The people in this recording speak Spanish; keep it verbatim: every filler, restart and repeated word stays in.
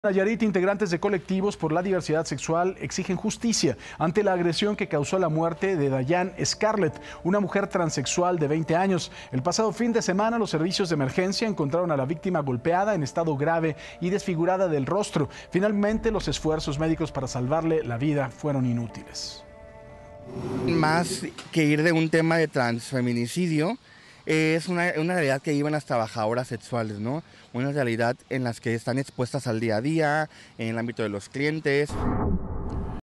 Nayarit, integrantes de colectivos por la diversidad sexual exigen justicia ante la agresión que causó la muerte de Dayan Scarlett, una mujer transexual de veinte años. El pasado fin de semana, los servicios de emergencia encontraron a la víctima golpeada en estado grave y desfigurada del rostro. Finalmente, los esfuerzos médicos para salvarle la vida fueron inútiles. Más que ir de un tema de transfeminicidio, es una, una realidad que viven las trabajadoras sexuales, ¿no? Una realidad en la que están expuestas al día a día, en el ámbito de los clientes.